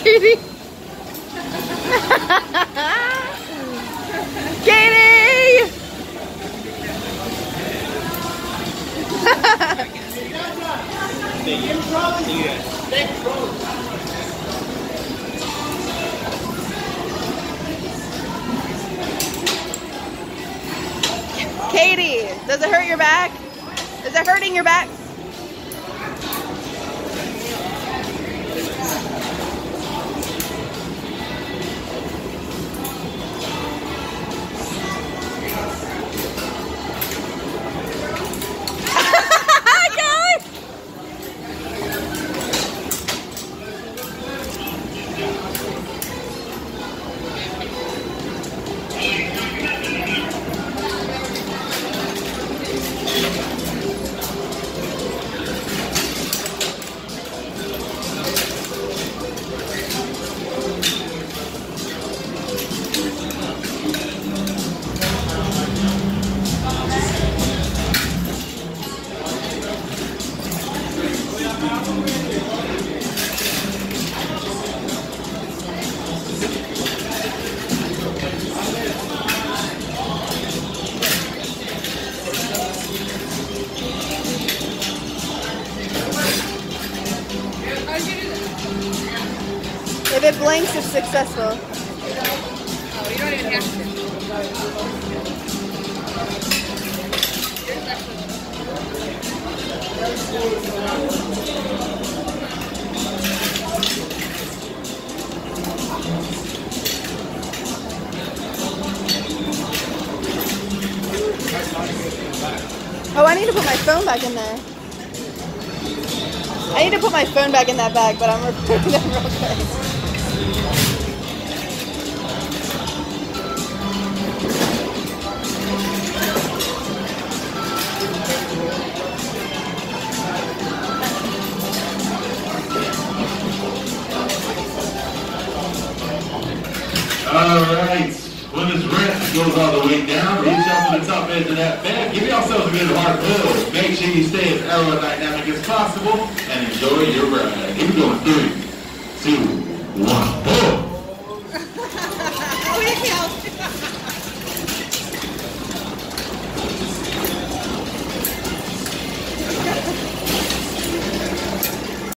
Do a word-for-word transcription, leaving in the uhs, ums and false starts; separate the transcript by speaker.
Speaker 1: Katie! Katie! Katie, does it hurt your back? Is it hurting your back? If it blinks, it's successful.
Speaker 2: Oh, you don't even have to.
Speaker 1: Oh, I need to put my phone back in there. I need to put my phone back in that bag, but I'm recording them real quick.
Speaker 3: Alright, when this rest goes all the way down, reach up to the top edge of that bed, give yourselves a good hard pull. Make sure you stay as aerodynamic as possible and enjoy your ride. Here we go in three, two, one, pull!